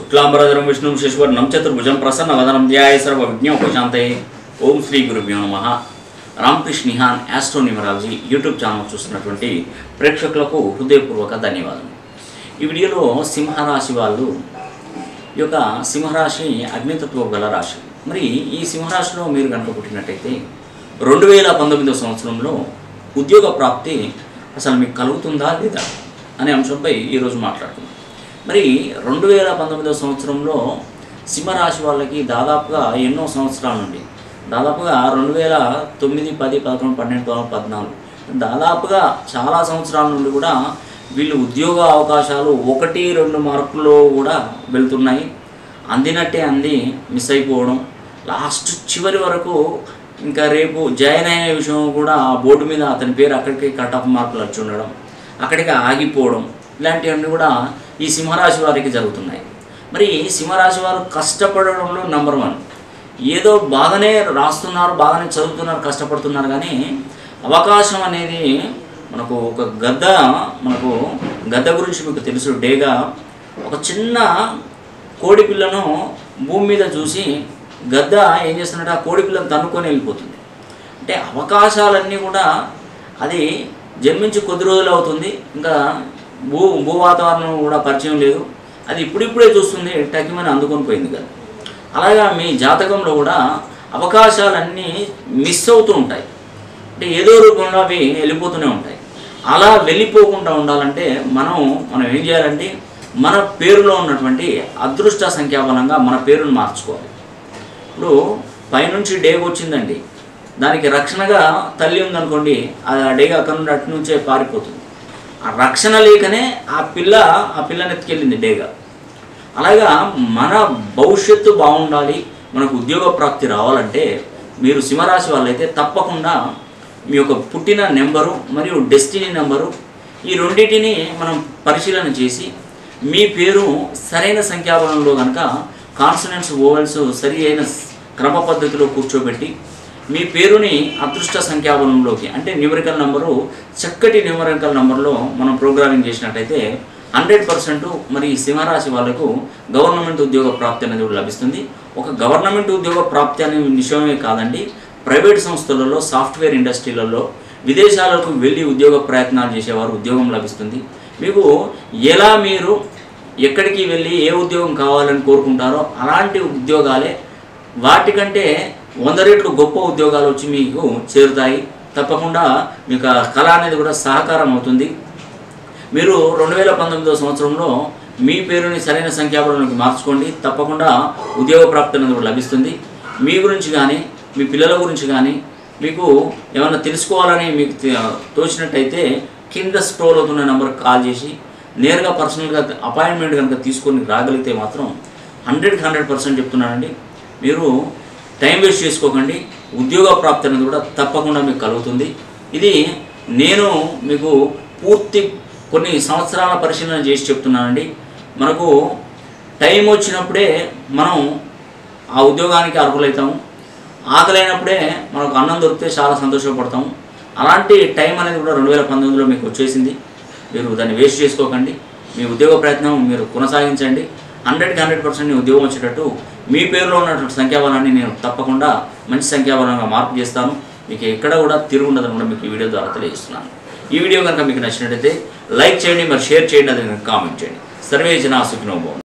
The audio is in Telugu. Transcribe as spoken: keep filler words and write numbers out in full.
शुक्लांबरधरं विष्णुं शशिवर्णं चतुर्भुजं प्रसन्नवदनं ध्याये सर्वविघ्नोपशान्तये ओम श्री गुरुभ्यो नमः। రామకృష్ణ నిహాన్ ఆస్ట్రో న్యూమరాలజీ యూట్యూబ్ ఛానల్ చూస్తున్నటువంటి ప్రేక్షకులకు హృదయపూర్వక ధన్యవాదాలు। ఈ వీడియోలో సింహరాశి వాళ్ళు ఈ యొక్క సింహరాశి అగ్నితత్వం గల రాశి। మరి ఈ సింహరాశిలో మీరు కనుక పుట్టినట్టయితే రెండు వేల పంతొమ్మిదవ సంవత్సరంలో ఉద్యోగ ప్రాప్తి అసలు మీకు కలుగుతుందా లేదా అనే అంశంపై ఈరోజు మాట్లాడుకుందాం। మరి రెండు వేల పంతొమ్మిదవ సంవత్సరంలో సింహరాశి వాళ్ళకి దాదాపుగా ఎన్నో సంవత్సరాల నుండి దాదాపుగా రెండు వేల తొమ్మిది పది పదకొండు పన్నెండు పద్నాలుగు దాదాపుగా చాలా సంవత్సరాల నుండి కూడా వీళ్ళు ఉద్యోగ అవకాశాలు ఒకటి రెండు మార్కుల్లో కూడా వెళ్తున్నాయి। అందినట్టే అంది మిస్ అయిపోవడం, లాస్ట్ చివరి వరకు ఇంకా రేపు జాయిన్ అయ్యే విషయం కూడా ఆ బోర్డు మీద అతని పేరు అక్కడికి కట్ ఆఫ్ మార్కులు వచ్చి ఉండడం, అక్కడికి ఆగిపోవడం, ఇలాంటివన్నీ కూడా ఈ సింహరాశి వారికి జరుగుతున్నాయి। మరి సింహరాశి వారు కష్టపడడంలో నెంబర్ వన్, ఏదో బాగానే రాస్తున్నారు, బాగానే చదువుతున్నారు, కష్టపడుతున్నారు, కానీ అవకాశం అనేది మనకు ఒక గద్ద మనకు గద్ద గురించి మీకు తెలుసు, డేగా ఒక చిన్న కోడి పిల్లను భూమి మీద చూసి గద్ద ఏం చేస్తున్నట్టు ఆ కోడి పిల్లను తన్నుకొని వెళ్ళిపోతుంది। అంటే అవకాశాలన్నీ కూడా అది జన్మించి కొద్ది రోజులు అవుతుంది, ఇంకా భూ భూ వాతావరణం కూడా పరిచయం లేదు, అది ఇప్పుడిప్పుడే చూస్తుంది, టక్కిమని అందుకొని పోయింది కదా। అలాగా మీ జాతకంలో కూడా అవకాశాలన్నీ మిస్ అవుతూ ఉంటాయి, అంటే ఏదో రూపంలో అవి వెళ్ళిపోతూనే ఉంటాయి। అలా వెళ్ళిపోకుండా ఉండాలంటే మనం మనం ఏం చేయాలంటే మన పేరులో ఉన్నటువంటి అదృష్ట సంఖ్యాబలంగా మన పేరును మార్చుకోవాలి। ఇప్పుడు పైనుంచి డేగ వచ్చిందండి, దానికి రక్షణగా తల్లి ఉందనుకోండి, అది ఆ డేగ అక్కడ నుండి అటు నుంచే పారిపోతుంది, ఆ రక్షణ లేకనే ఆ పిల్ల ఆ పిల్లని ఎత్తుకెళ్ళింది డేగ। అలాగా మన భవిష్యత్తు బాగుండాలి, మనకు ఉద్యోగ ప్రాప్తి రావాలంటే మీరు సింహరాశి వాళ్ళైతే తప్పకుండా మీ యొక్క పుట్టిన నెంబరు మరియు డెస్టినీ నెంబరు ఈ రెండింటిని మనం పరిశీలన చేసి మీ పేరు సరైన సంఖ్యాబలంలో కనుక కాన్సనెంట్స్ ఓవెల్స్ సరి అయిన క్రమ పద్ధతిలో కూర్చోబెట్టి మీ పేరుని అదృష్ట సంఖ్యాబలంలోకి అంటే న్యూమరికల్ నెంబరు చక్కటి న్యూమరికల్ నెంబర్లో మనం ప్రోగ్రామింగ్ చేసినట్టయితే హండ్రెడ్ పర్సెంట్ మరి సింహరాశి వాళ్ళకు గవర్నమెంట్ ఉద్యోగ ప్రాప్తి అనేది లభిస్తుంది। ఒక గవర్నమెంట్ ఉద్యోగ ప్రాప్తి అనే విషయమే కాదండి, ప్రైవేట్ సంస్థలలో సాఫ్ట్వేర్ ఇండస్ట్రీలలో విదేశాలకు వెళ్ళి ఉద్యోగ ప్రయత్నాలు చేసేవారు ఉద్యోగం లభిస్తుంది। మీకు ఎలా మీరు ఎక్కడికి వెళ్ళి ఏ ఉద్యోగం కావాలని కోరుకుంటారో అలాంటి ఉద్యోగాలే వాటికంటే వంద రెట్లు గొప్ప ఉద్యోగాలు వచ్చి మీకు చేరుతాయి। తప్పకుండా మీకు ఆ కళ అనేది కూడా సహకారం అవుతుంది। మీరు రెండు వేల పంతొమ్మిదవ సంవత్సరంలో మీ పేరుని సరైన సంఖ్యాబలంలోకి మార్చుకోండి, తప్పకుండా ఉద్యోగ ప్రాప్తి అనేది కూడా లభిస్తుంది। మీ గురించి కానీ మీ పిల్లల గురించి కానీ మీకు ఏమైనా తెలుసుకోవాలని మీకు తోచినట్టయితే కింద స్క్రోల్ అవుతున్న నెంబర్కి కాల్ చేసి నేరుగా పర్సనల్గా అపాయింట్మెంట్ కనుక తీసుకొని రాగలిగితే మాత్రం హండ్రెడ్కి హండ్రెడ్ పర్సెంట్ చెప్తున్నానండి, మీరు టైం వేస్ట్ చేసుకోకండి, ఉద్యోగ ప్రాప్తి అనేది కూడా తప్పకుండా మీకు కలుగుతుంది। ఇది నేను మీకు పూర్తి కొన్ని సంవత్సరాల పరిశీలన చేసి చెప్తున్నానండి। మనకు టైం వచ్చినప్పుడే మనం ఆ ఉద్యోగానికి అర్హులవుతాము, ఆకలైనప్పుడే మనకు అన్నం దొరికితే చాలా సంతోషపడతాము। అలాంటి టైం అనేది కూడా రెండు వేల పంతొమ్మిదిలో మీకు వచ్చేసింది, మీరు దాన్ని వేస్ట్ చేసుకోకండి, మీ ఉద్యోగ ప్రయత్నం మీరు కొనసాగించండి। హండ్రెడ్కి హండ్రెడ్ పర్సెంట్ ఉద్యోగం వచ్చేటట్టు మీ పేరులో ఉన్నటువంటి సంఖ్యాబలాన్ని నేను తప్పకుండా మంచి సంఖ్యాబలంగా మార్పు చేస్తాను, మీకు ఎక్కడ కూడా తిరుగుండదని కూడా మీకు ఈ వీడియో ద్వారా తెలియజేస్తున్నాను। ఈ వీడియో కనుక మీకు నచ్చినట్టయితే లైక్ చేయండి, మరి షేర్ చేయండి, అది కామెంట్ చేయండి। సర్వే జనా సుఖినో భవంతు।